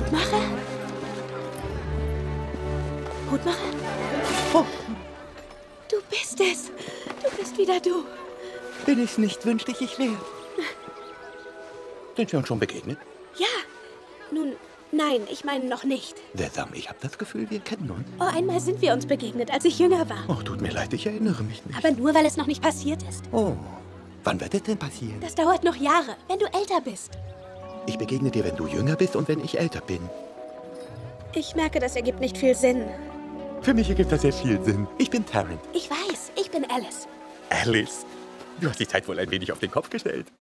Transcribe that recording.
Hutmacher? Hutmacher? Oh, Du bist es. Du bist wieder du. wenn ich's nicht wünschte, ich wäre. Sind wir uns schon begegnet? Ja. Nun, nein, ich meine noch nicht. Sesam, ich habe das Gefühl, wir kennen uns. Oh, einmal sind wir uns begegnet, als ich jünger war. Oh, tut mir leid, ich erinnere mich nicht. Aber nur, weil es noch nicht passiert ist. Oh, wann wird es denn passieren? Das dauert noch Jahre, wenn du älter bist. Ich begegne dir, wenn du jünger bist und wenn ich älter bin. Ich merke, das ergibt nicht viel Sinn. Für mich ergibt das sehr viel Sinn. Ich bin Tarrant. Ich weiß, ich bin Alice. Alice, du hast die Zeit wohl ein wenig auf den Kopf gestellt.